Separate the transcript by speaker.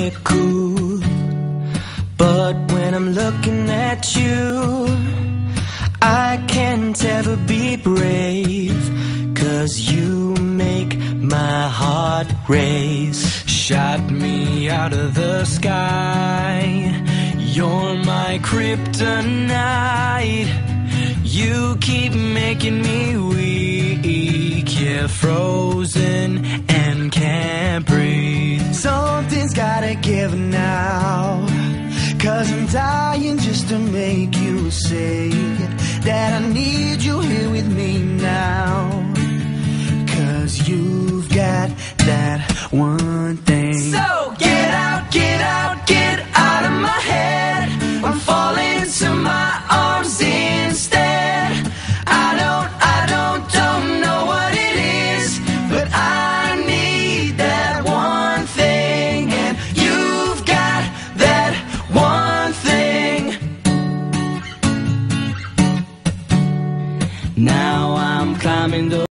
Speaker 1: it cool, but when I'm looking at you, I can't ever be brave, 'cause you make my heart race. Shot me out of the sky, you're my kryptonite. You keep making me weak, yeah, frozen and can't breathe.
Speaker 2: Something's gotta give now, 'cause I'm dying just to make you say that I need you here with me now. 'Cause you've got that one thing.
Speaker 1: So get out, get out, get out of my head. I'm falling to my arms instead. I don't know what it is, but I need that one thing, and you've got that one thing. Now I'm climbing the